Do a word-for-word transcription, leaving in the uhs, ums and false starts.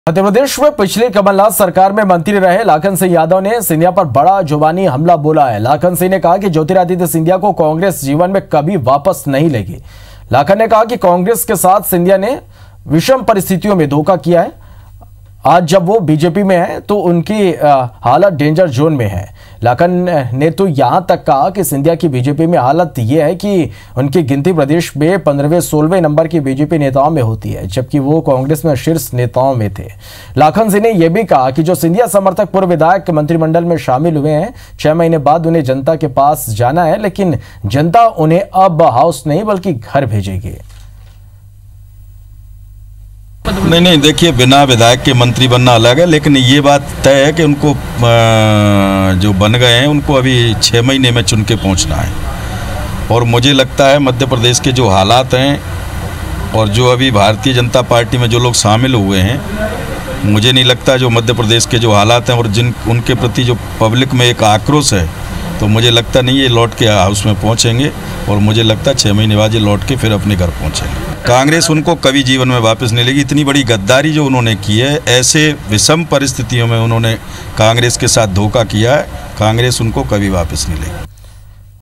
मध्य प्रदेश में पिछली कमलनाथ सरकार में मंत्री रहे लाखन सिंह यादव ने सिंधिया पर बड़ा जुबानी हमला बोला है। लाखन सिंह ने कहा कि ज्योतिरादित्य सिंधिया को कांग्रेस जीवन में कभी वापस नहीं लेगी। लाखन ने कहा कि कांग्रेस के साथ सिंधिया ने विषम परिस्थितियों में धोखा किया है। आज जब वो बीजेपी में है तो उनकी हालत डेंजर जोन में है। लाखन ने तो यहां तक कहा कि सिंधिया की बीजेपी में हालत यह है कि उनकी गिनती प्रदेश में पंद्रहवें सोलहवें नंबर की बीजेपी नेताओं में होती है, जबकि वो कांग्रेस में शीर्ष नेताओं में थे। लाखन सिंह ने यह भी कहा कि जो सिंधिया समर्थक पूर्व विधायक मंत्रिमंडल में शामिल हुए हैं, छह महीने बाद उन्हें जनता के पास जाना है, लेकिन जनता उन्हें अब हाउस नहीं बल्कि घर भेजेगी। नहीं नहीं देखिए, बिना विधायक के मंत्री बनना अलग है, लेकिन ये बात तय है कि उनको जो बन गए हैं उनको अभी छः महीने में चुन के पहुँचना है। और मुझे लगता है मध्य प्रदेश के जो हालात हैं और जो अभी भारतीय जनता पार्टी में जो लोग शामिल हुए हैं, मुझे नहीं लगता जो मध्य प्रदेश के जो हालात हैं और जिन उनके प्रति जो पब्लिक में एक आक्रोश है, तो मुझे लगता नहीं ये लौट के हाउस में पहुँचेंगे। और मुझे लगता है छः महीने बाद ये लौट के फिर अपने घर पहुँचेंगे। कांग्रेस उनको कभी जीवन में वापस नहीं लेगी। इतनी बड़ी गद्दारी जो उन्होंने की है, ऐसे विषम परिस्थितियों में उन्होंने कांग्रेस के साथ धोखा किया है, कांग्रेस उनको कभी वापस नहीं लेगी।